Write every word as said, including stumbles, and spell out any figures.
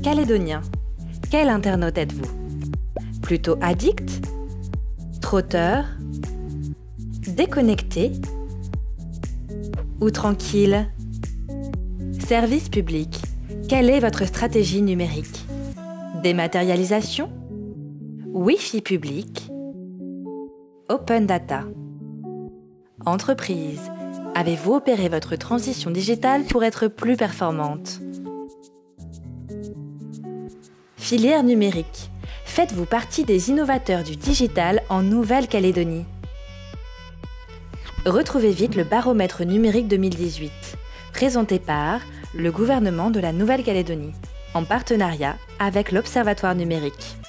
Calédonien, quel internaute êtes-vous? Plutôt addict? Trotteur? Déconnecté? Ou tranquille? Service public, quelle est votre stratégie numérique? Dématérialisation? Wi-Fi public? Open data? Entreprise, avez-vous opéré votre transition digitale pour être plus performante? Filière numérique, faites-vous partie des innovateurs du digital en Nouvelle-Calédonie? Retrouvez vite le baromètre numérique deux mille dix-huit, présenté par le gouvernement de la Nouvelle-Calédonie, en partenariat avec l'Observatoire numérique.